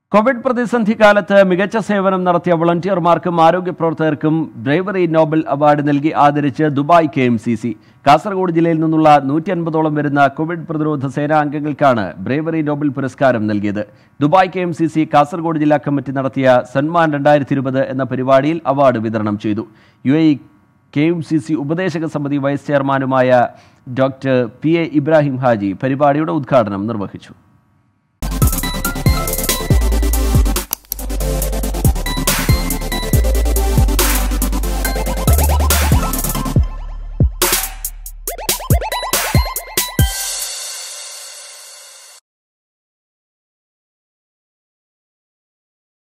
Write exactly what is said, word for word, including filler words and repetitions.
Covid പ്രതിസന്ധി കാലത്ത് മികച്ച സേവനം നടത്തിയ വളണ്ടിയർമാർക്കും ആരോഗ്യ പ്രവർത്തകർക്കും ബ്രേവറി നോബൽ അവാർഡ് നൽകി ആദരിച്ച് Dubai K M C C. Kasaragod ജില്ലയിൽ നിന്നുള്ള നൂറ്റി അൻപതോളം വരുന്ന കോവിഡ് പ്രതിരോധ സേനാ അംഗങ്ങൾക്കാണ് ബ്രേവറി നോബൽ പുരസ്കാരം നൽകിയത്. Dubai K M C C Kasaragod ജില്ലാ കമ്മിറ്റി നടത്തിയ സന്മാൻ രണ്ടായിരത്തി ഇരുപത് എന്ന പരിപാടിയിൽ അവാർഡ് വിതരണം ചെയ്തു. U A K M C C ഉപദേശക സമിതി വൈസ് ചെയർമാനുമായ doctor P A Ibrahim Haji പരിപാടിയുടെ ഉദ്ഘാടനം നിർവഹിച്ചു.